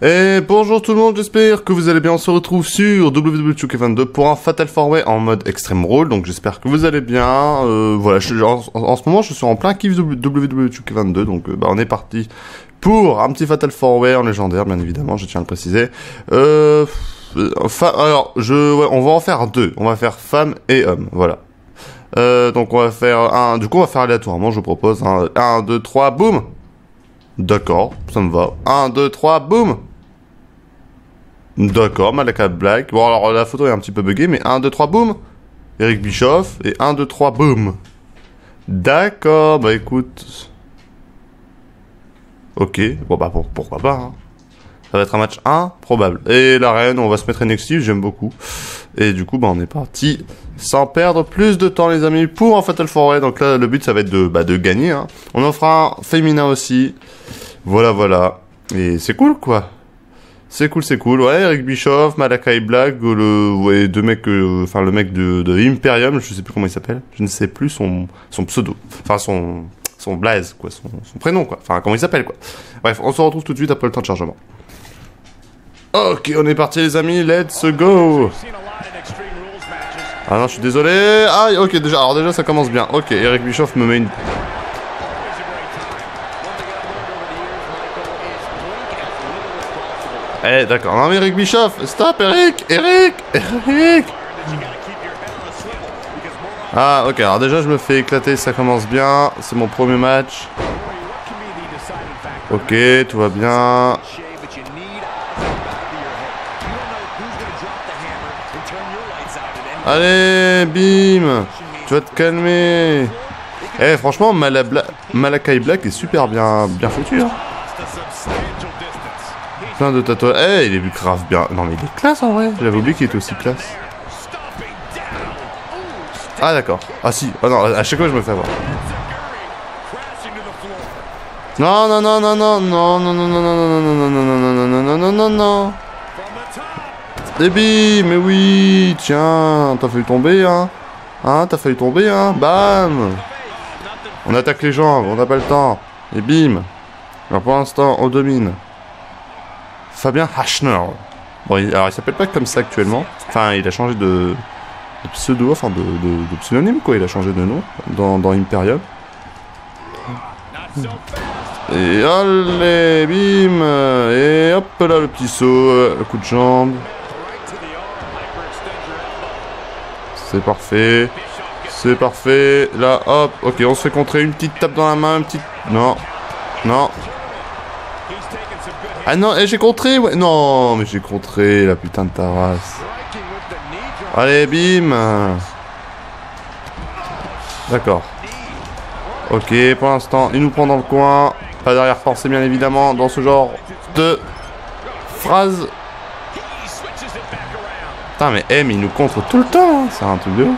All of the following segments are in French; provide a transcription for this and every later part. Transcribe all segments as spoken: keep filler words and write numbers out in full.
Et bonjour tout le monde, j'espère que vous allez bien. On se retrouve sur W W E two K vingt-deux pour un Fatal four way en mode Extreme Role. Donc j'espère que vous allez bien. Euh, voilà, je, en, en ce moment je suis en plein kiff de W W E two K vingt-deux. Donc euh, bah, on est parti pour un petit Fatal four way en légendaire, bien évidemment, je tiens à le préciser. Euh, alors, je, ouais, on va en faire deux. On va faire femme et homme, voilà. Euh, donc on va faire un... Du coup on va faire aléatoirement, je vous propose. un, deux, trois, boum. D'accord, ça me va. un, deux, trois, boum. D'accord, Malakai Black. Bon, alors la photo est un petit peu buggée, mais un, deux, trois, boum. Eric Bischoff. Et un, deux, trois, boum. D'accord, bah écoute. Ok, bon bah pour, pourquoi pas. Hein. Ça va être un match improbable. Et la reine, on va se mettre N X T, j'aime beaucoup. Et du coup, bah on est parti. Sans perdre plus de temps, les amis, pour un Fatal four way. Donc là, le but, ça va être de, bah, de gagner. Hein. On en fera un féminin aussi. Voilà, voilà. Et c'est cool, quoi. C'est cool, c'est cool. Ouais, Eric Bischoff, Malakai Black, le, ouais, deux mecs, euh, enfin, le mec de, de Imperium, je sais plus comment il s'appelle. Je ne sais plus son, son pseudo. Enfin, son, son blaze, quoi. Son, son prénom, quoi. Enfin, comment il s'appelle, quoi. Bref, on se retrouve tout de suite après le temps de chargement. Ok, on est parti, les amis. Let's go. Ah non, je suis désolé. Ah, ok, déjà, alors déjà, ça commence bien. Ok, Eric Bischoff me met une... Eh, d'accord. Non, mais Eric Bischoff, stop, Eric, Eric, Eric. Ah, ok, alors déjà, je me fais éclater, ça commence bien. C'est mon premier match. Ok, tout va bien. Allez, bim. Tu vas te calmer. Eh, franchement, Malabla... Malakai Black est super bien, bien foutu, hein. Plein de tatouages. Eh, il est grave bien. Non, mais il est classe en vrai. J'avais oublié qu'il était aussi classe. Ah, d'accord. Ah, si. Ah, non, à chaque fois, je me fais avoir. Non, non, non, non, non, non, non, non, non, non, non, non, non, non, non, non, non, non, non, non. Débit, mais oui. Tiens, t'as failli tomber, hein. Hein, t'as failli tomber, hein. Bam. On attaque les jambes, on n'a pas le temps. Et bim. Alors, pour l'instant, on domine. Fabien Hachner. Bon, il, alors il s'appelle pas comme ça actuellement. Enfin, il a changé de, de pseudo, enfin de, de, de pseudonyme quoi. Il a changé de nom dans, dans Imperium. Et allez, bim. Et hop là, le petit saut, le coup de jambe. C'est parfait. C'est parfait. Là, hop. Ok, on se fait contrer une petite tape dans la main, une petite. Non. Non. Ah non, eh, j'ai contré, ouais. Non, mais j'ai contré, la putain de ta race. Allez, bim. D'accord. Ok, pour l'instant, il nous prend dans le coin. Pas derrière forcé, bien évidemment, dans ce genre de phrase. Putain, mais M, il nous contre tout le temps. Hein. C'est un truc de ouf.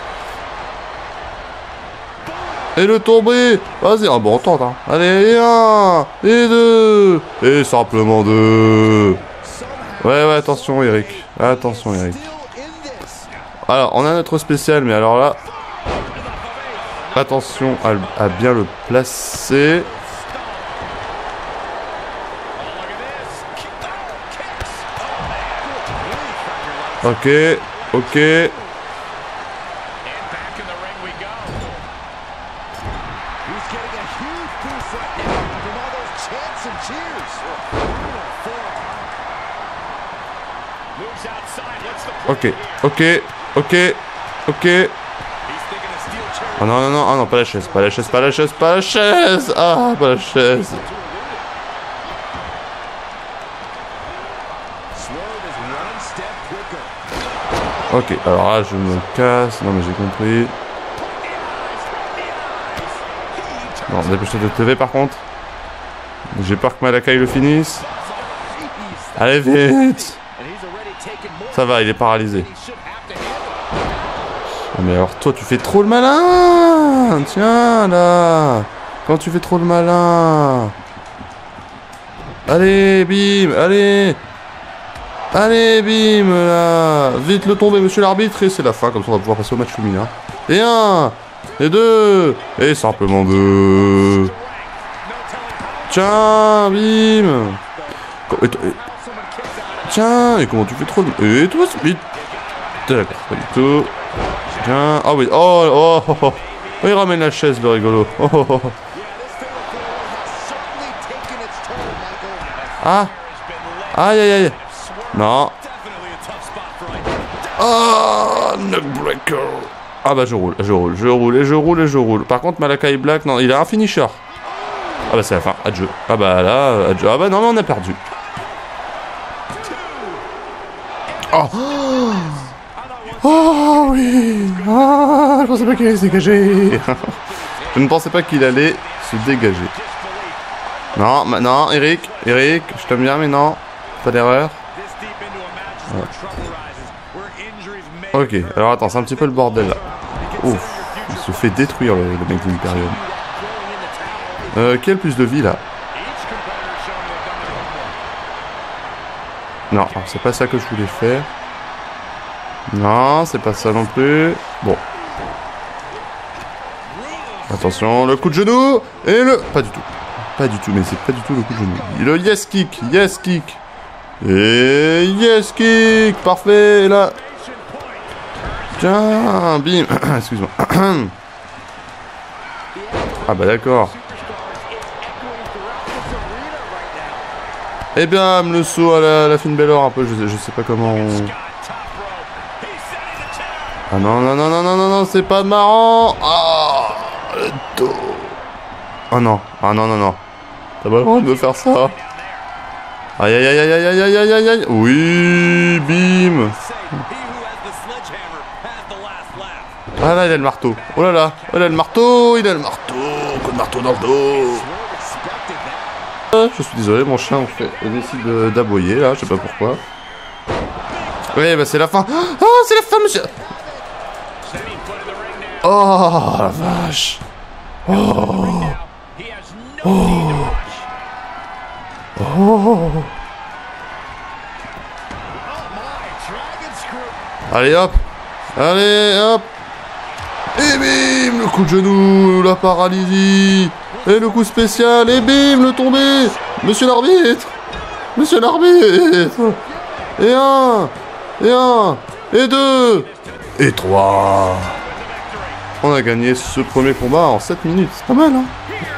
Et le tombé. Vas-y, ah bon, on tente, hein. Allez, et un, et deux, et simplement deux. Ouais, ouais, attention, Eric. Attention, Eric. Alors, on a notre spécial, mais alors là... Attention à, à bien le placer. Ok, ok. Ok, ok, ok, ok. Oh non, non, non, oh non, pas la chaise, pas la chaise, pas la chaise, pas la chaise. Ah, pas la chaise. Ok, alors là, je me casse. Non, mais j'ai compris. Non, dépêche-toi de te lever par contre. J'ai peur que Malakai le finisse. Allez, vite. Ça va, il est paralysé. Oh, mais alors toi, tu fais trop le malin. Tiens, là. Quand tu fais trop le malin. Allez, bim, allez. Allez, bim, là. Vite le tomber, monsieur l'arbitre. Et c'est la fin, comme ça on va pouvoir passer au match féminin. Et un. Et deux. Et simplement deux. Tiens, bim. Tiens, et comment tu fais trop de... Et toi, vite. D'accord, pas du tout. Tiens, ah oui, oh, oh, oh, oh. Oh, il ramène la chaise, le rigolo. Oh, oh, oh. Ah. Aïe, aïe, aïe. Non. Ah, oh, neckbreaker. Ah bah je roule, je roule, je roule, et je roule, et je roule. Par contre, Malakai Black, non, il a un finisher. Ah bah c'est la fin, adieu. Ah bah là, adieu. Ah bah non, mais on a perdu. Oh. Oh oui. Ah, je pensais pas qu'il allait se dégager. Je ne pensais pas qu'il allait se dégager. Non, non, Eric, Eric, je t'aime bien, mais non, pas d'erreur. Ouais. Ok, alors attends, c'est un petit peu le bordel là. Ouf, il se fait détruire le, le mec d'Imperium. Euh, qui a le plus de vie là? Non, c'est pas ça que je voulais faire. Non, c'est pas ça non plus. Bon. Attention, le coup de genou. Et le... Pas du tout. Pas du tout, mais c'est pas du tout le coup de genou. Le yes kick, yes kick. Et yes kick. Parfait, et là. Tiens, bim. Excuse-moi. Ah bah d'accord. Et bien, le saut à la, la Finn Balor un peu, je, je sais pas comment on... Ah non, non, non, non, non, non, non, c'est pas marrant. Ah, le dos. Oh non, ah non, non, non. T'as pas le droit de me faire ça. Aïe, aïe, aïe, aïe, aïe, aïe, aïe, aïe, aïe. Oui, bim. Ah là, il a le marteau. Oh là là, oh là, le marteau, il a le marteau. Coup de marteau dans le dos. Je suis désolé, mon chien en fait, décide d'aboyer là, je sais pas pourquoi. Oui, bah c'est la fin. Oh, c'est la fin, monsieur. Oh la vache. Oh. Oh. Oh. Allez hop. Allez hop. Et bim, le coup de genou, la paralysie. Et le coup spécial, et bim, le tombé. Monsieur l'arbitre. Monsieur l'arbitre. Et un. Et un. Et deux. Et trois. On a gagné ce premier combat en sept minutes. C'est pas mal, hein.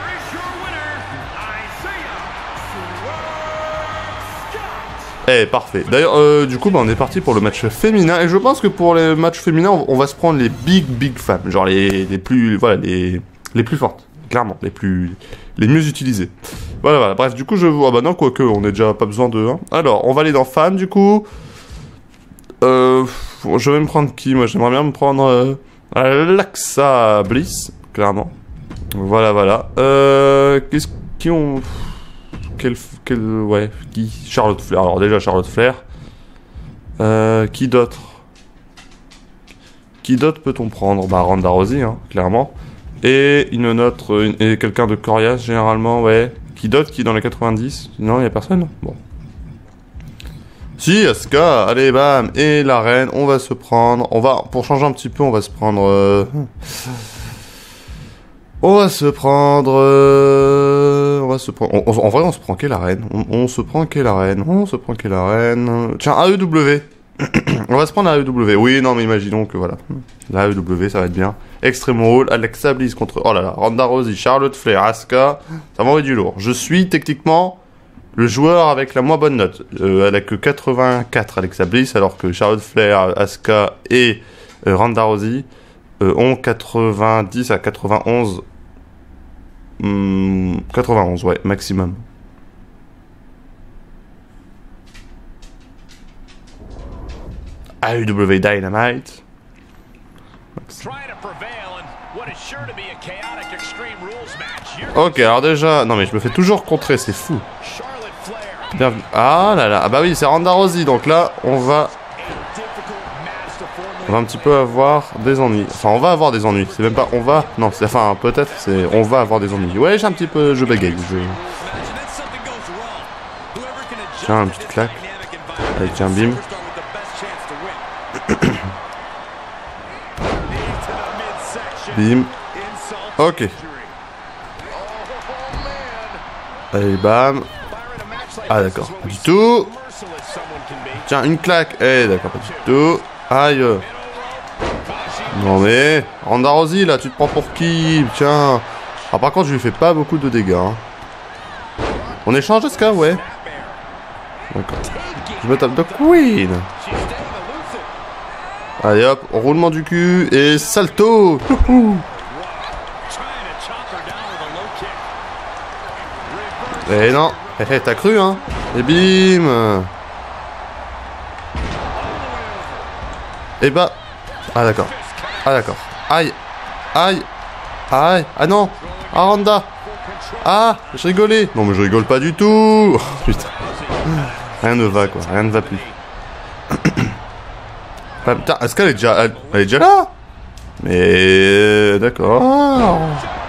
Eh, parfait. D'ailleurs, euh, du coup, bah, on est parti pour le match féminin. Et je pense que pour les matchs féminins, on, on va se prendre les big, big femmes. Genre les, les plus... Voilà, les, les plus fortes. Clairement, les plus... Les mieux utilisées. Voilà, voilà. Bref, du coup, je vous... Ah bah non, quoique, on n'est déjà pas besoin de... Hein. Alors, on va aller dans femmes, du coup. Euh... Je vais me prendre qui? Moi, j'aimerais bien me prendre... Euh, Alexa Bliss, clairement. Voilà, voilà. Euh... Qu'est-ce qui ont... Quel, quel, ouais, qui? Charlotte Flair. Alors déjà Charlotte Flair. Euh, qui d'autre? Qui d'autre peut-on prendre? Bah Ronda Rousey, hein, clairement. Et une autre, une, et quelqu'un de coriace généralement, ouais. Qui d'autre qui est dans les quatre-vingt-dix? Non, il y a personne. Bon. Si, Asuka, allez bam. Et la reine, on va se prendre. On va, pour changer un petit peu, on va se prendre. Euh, On va se prendre... Euh, on va se prendre... On, on, en vrai, on se prend quelle arène on, on se prend quelle arène On se prend quelle arène Tiens, A E W. On va se prendre A E W. Oui, non, mais imaginons que voilà. La A E W, ça va être bien. Extreme Rules, Alexa Bliss contre... Oh là là, Ronda Rousey, Charlotte Flair, Asuka. Ça m'envoie du lourd. Je suis techniquement le joueur avec la moins bonne note. Euh, elle a que quatre-vingt-quatre, Alexa Bliss, alors que Charlotte Flair, Asuka et euh, Ronda Rousey... Euh, ont quatre-vingt-dix à quatre-vingt-onze. Hmm, quatre-vingt-onze, ouais, maximum. A E W Dynamite. Ok, alors déjà... Non mais je me fais toujours contrer, c'est fou. Bienvenue. Ah là là, ah bah oui, c'est Ronda Rousey, donc là, on va... On va un petit peu avoir des ennuis. Enfin, on va avoir des ennuis. C'est même pas on va. Non, c'est enfin peut-être. C'est on va avoir des ennuis. Ouais, j'ai un petit peu. Je bégaye. Je... Tiens, une petite claque. Allez, tiens, bim. Bim. Ok. Allez, bam. Ah d'accord. Pas du tout. Tiens, une claque. Eh, d'accord, pas du tout. Aïe. Non mais, Ronda Rousey, là, tu te prends pour qui? Tiens. Ah, par contre, je lui fais pas beaucoup de dégâts. Hein. On échange, est-ce que? Ouais. D'accord. Je me tape de Queen. Allez hop, roulement du cul et salto. Eh non, eh, eh, t'as cru hein. Et bim. Et bah. Ah d'accord. Ah d'accord. Aïe. Aïe. Aïe. Ah non. Ah Ronda. Ah, je rigolais. Non mais je rigole pas du tout. Oh, putain. Rien ne va quoi, rien ne va plus. Ah, putain, est-ce qu'elle est déjà... Elle, elle est déjà là? Mais... D'accord.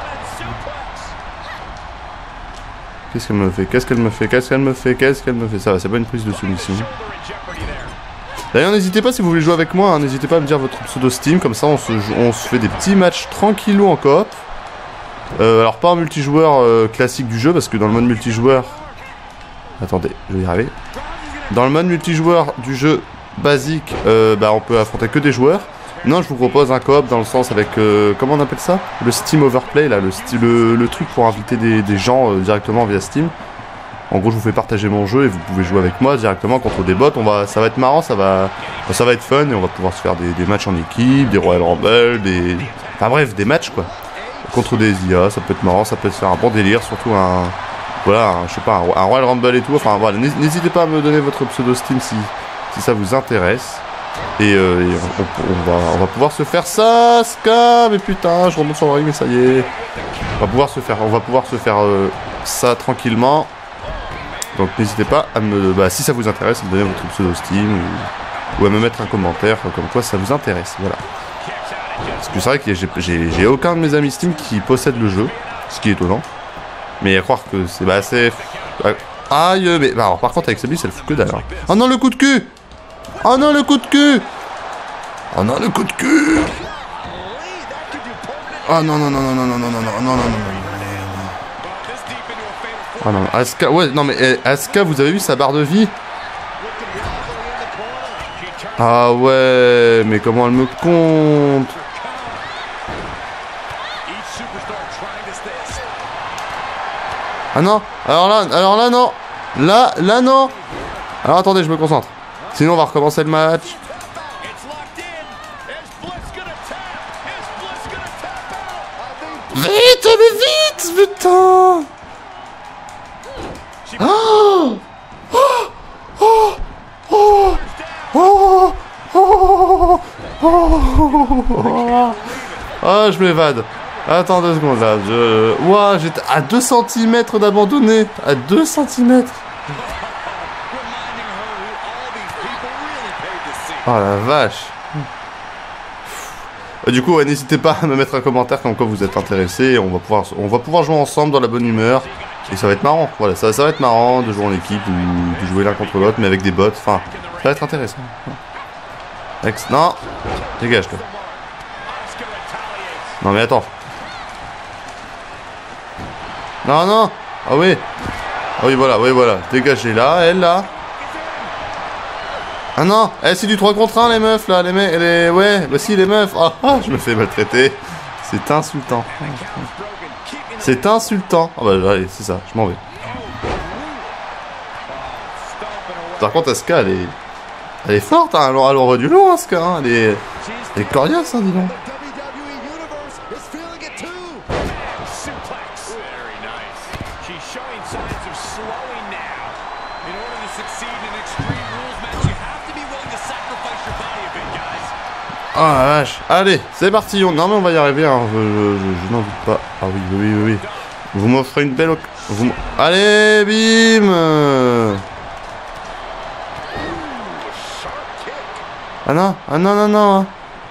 Qu'est-ce qu'elle me fait? Qu'est-ce qu'elle me fait? Qu'est-ce qu'elle me fait? Qu'est-ce qu'elle me fait? Ça va, c'est pas une prise de soumission. D'ailleurs, n'hésitez pas si vous voulez jouer avec moi, hein, n'hésitez pas à me dire votre pseudo Steam, comme ça on se, on se fait des petits matchs tranquillou en coop. Euh, alors pas en multijoueur euh, classique du jeu, parce que dans le mode multijoueur... Attendez, je vais y arriver. Dans le mode multijoueur du jeu basique, euh, bah on peut affronter que des joueurs. Non, je vous propose un coop dans le sens avec, euh, comment on appelle ça? Le Steam Overplay, là, le, le, le truc pour inviter des, des gens euh, directement via Steam. En gros, je vous fais partager mon jeu et vous pouvez jouer avec moi directement contre des bots. On va, ça va être marrant, ça va, ça va être fun et on va pouvoir se faire des, des matchs en équipe, des Royal Rumble, des... Enfin bref, des matchs, quoi. Contre des I A, ça peut être marrant, ça peut se faire un bon délire, surtout un... Voilà, un, je sais pas, un, un Royal Rumble et tout. Enfin voilà, n'hésitez pas à me donner votre pseudo Steam si, si ça vous intéresse. Et, euh, et on, on, va, on va pouvoir se faire ça, Ska. Mais putain, je remonte sur le ring, mais ça y est. On va pouvoir se faire, on va pouvoir se faire euh, ça tranquillement. Donc n'hésitez pas à me, bah, si ça vous intéresse, à me donner votre pseudo Steam ou, ou à me mettre un commentaire comme quoi ça vous intéresse. Voilà. Parce que c'est vrai que j'ai aucun de mes amis Steam qui possède le jeu, ce qui est étonnant. Mais à croire que c'est bah assez... Aïe, mais... Bah, alors par contre avec celui c'est le fou que dalle. Oh non le coup de cul. Oh non le coup de cul. Oh non le coup de cul. Oh non non non non non non non non non non non non. Oh non, Asuka, ouais, non mais eh, Asuka, vous avez vu sa barre de vie? Ah ouais, mais comment elle me compte? Ah non, alors là, alors là non, là, là non. Alors attendez, je me concentre. Sinon on va recommencer le match. Vite, mais vite, putain. Oh oh oh oh oh oh oh. Ah, je m'évade. Attends deux secondes là. Je... Ouah, j'étais à deux centimètres d'abandonner. À deux centimètres. Oh la vache. Du coup, ouais, n'hésitez pas à me mettre un commentaire comme quoi vous êtes intéressé. On va pouvoir, on va pouvoir jouer ensemble dans la bonne humeur. Et ça va être marrant. Voilà, ça, ça va être marrant de jouer en équipe ou de jouer l'un contre l'autre, mais avec des bots. Enfin, ça va être intéressant. Ex non, dégage toi. Non mais attends. Non non. Ah oui. Ah oui voilà, oui voilà. Dégagez là, elle là. Ah non, eh, c'est du trois contre un les meufs là, les mecs, les... ouais, bah si les meufs, ah, ah je me fais maltraiter, c'est insultant, c'est insultant, ah bah allez, c'est ça, je m'en vais. Par contre Asuka, elle est, elle est forte, hein, elle aura du lourd Asuka, hein, elle est, elle est coriace, hein, dis donc. Oh la vache. Allez, c'est parti. On... Non mais on va y arriver, hein. je, je, je, je n'en doute pas. Ah oui, oui, oui, oui. Vous m'offrez une belle... Vous allez, bim. Ah non, ah non, non, non.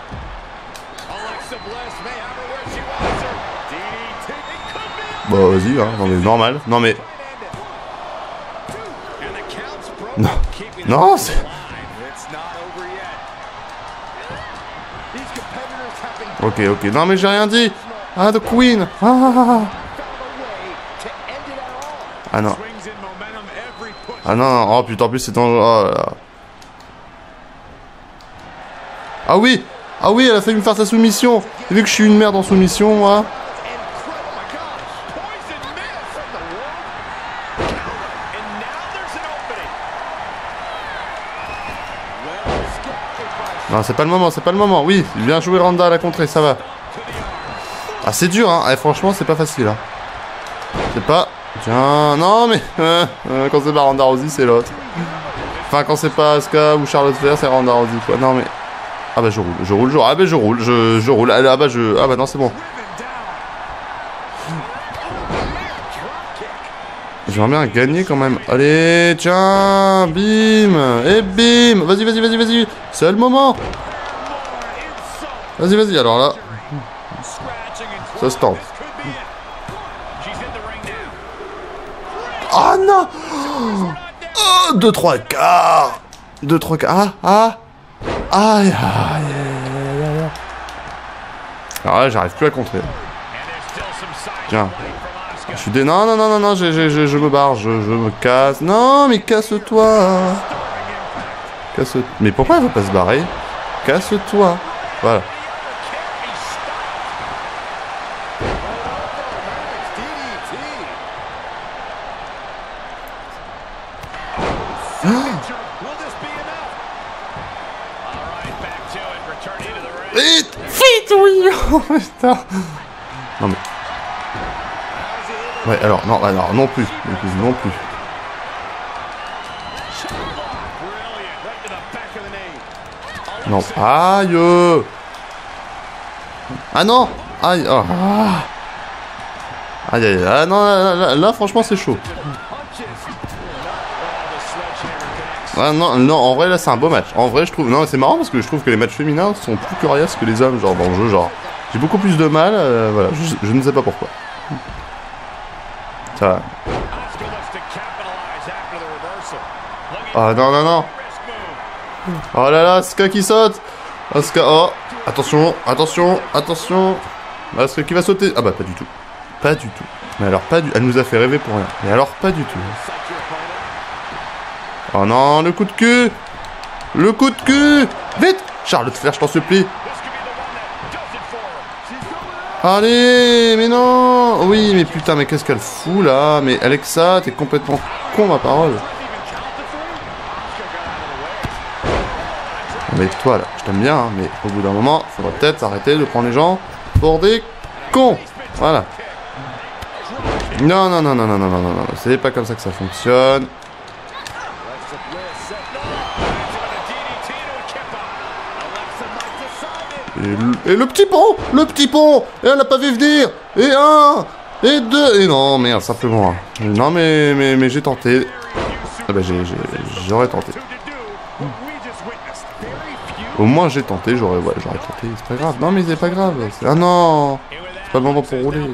Bon, vas-y, hein. Non mais normal. Non mais... Non, non, c'est... Ok, ok. Non, mais j'ai rien dit. Ah, The Queen. Ah, ah, ah. Ah non. Ah non, non. Oh putain, en plus c'est dangereux. Oh, Ah oui. Ah oui, elle a failli me faire sa soumission. Et vu que je suis une merde en soumission, moi. Non, c'est pas le moment, c'est pas le moment. Oui, bien joué Ronda à la contrée, ça va. Ah, c'est dur, hein. Eh, franchement, c'est pas facile, hein. C'est pas... Tiens, non, mais... Euh, euh, quand c'est pas Ronda Rousey, c'est l'autre. Enfin, quand c'est pas Asuka ou Charlotte Flair, c'est Ronda Rousey, quoi. Non, mais... Ah bah, je roule, je roule, je roule. Ah bah, je roule, je, je roule. Ah bah, je... Ah bah, non, c'est bon. J'aimerais bien gagner quand même. Allez, tiens, bim. Et bim. Vas-y, vas-y, vas-y, vas-y. C'est le moment. Vas-y, vas-y, alors là. Ça se tente. Oh non. Oh, deux trois quarts. deux trois quarts. Ah, ah. Aïe, aïe, aïe, aïe, aïe. Alors là, j'arrive plus à contrer. Tiens. Je suis dé... Non, non, non, non, non, je, je, je, je me barre, je, je me casse. Non, mais casse-toi. Casse... Mais pourquoi elle veut pas se barrer? Casse-toi. Voilà. Vite! Vite, oui! Oh, putain. Non, mais... Ouais, alors, non, alors, non plus. Non plus, non plus. Non, aïe! Ah non! Aïe! Oh. Aïe, aïe, ah non, là, là, là franchement, c'est chaud. Ah non, non, en vrai, là, c'est un beau match. En vrai, je trouve... Non, c'est marrant parce que je trouve que les matchs féminins sont plus coriaces que les hommes, genre, dans le jeu, genre... J'ai beaucoup plus de mal, euh, voilà, je, je ne sais pas pourquoi. Ça va. Oh non, non, non. Oh là là, Asuka qui saute. Asuka, oh. Attention, attention, attention. Asuka qui va sauter. Ah bah pas du tout. Pas du tout. Mais alors pas du... Elle nous a fait rêver pour rien. Mais alors pas du tout. Oh non, le coup de cul. Le coup de cul. Vite Charlotte Flair, je t'en supplie. Allez, mais non. Oui, mais putain, mais qu'est-ce qu'elle fout là? Mais Alexa, t'es complètement con, ma parole. Mais toi là, je t'aime bien, hein, mais au bout d'un moment, faudrait peut-être arrêter de prendre les gens pour des cons. Voilà. Non, non, non, non, non, non, non, non, non, c'est pas comme ça que ça fonctionne. Et le, et le petit pont, le petit pont, et elle l'a pas vu venir. Et un, et deux, et non, merde, simplement. Non, mais, mais, mais j'ai tenté. Ah bah j'ai, j'aurais tenté. Au moins j'ai tenté, j'aurais, ouais, j'aurais tenté. C'est pas grave. Non, mais c'est pas grave. Ah non, c'est pas le moment pour rouler.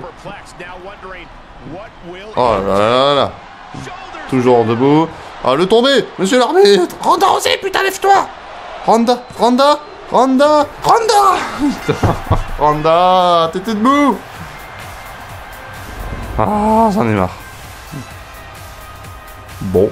Oh là là là là. Toujours debout. Ah, le tombé, monsieur l'arbitre. Ronda Rousey, putain, lève-toi. Ronda, Ronda. Ronda, Ronda. Ronda, t'étais debout. Ah, j'en ai marre. Bon.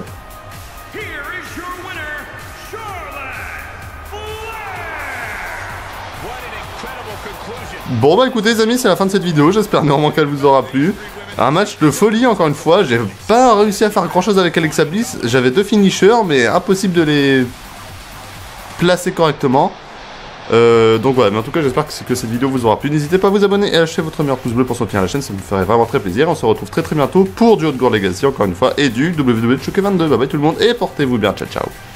Bon bah écoutez les amis, c'est la fin de cette vidéo, j'espère néanmoins qu'elle vous aura plu. Un match de folie encore une fois, j'ai pas réussi à faire grand chose avec Alexa Bliss, j'avais deux finishers mais impossible de les placer correctement. Euh, donc voilà, mais en tout cas j'espère que, que cette vidéo vous aura plu. N'hésitez pas à vous abonner et à lâcher votre meilleur pouce bleu pour soutenir la chaîne, ça me ferait vraiment très plaisir. On se retrouve très très bientôt pour du Haute Gourde Legacy encore une fois et du W W E Showcase vingt-deux. Bye bye tout le monde et portez-vous bien, ciao ciao.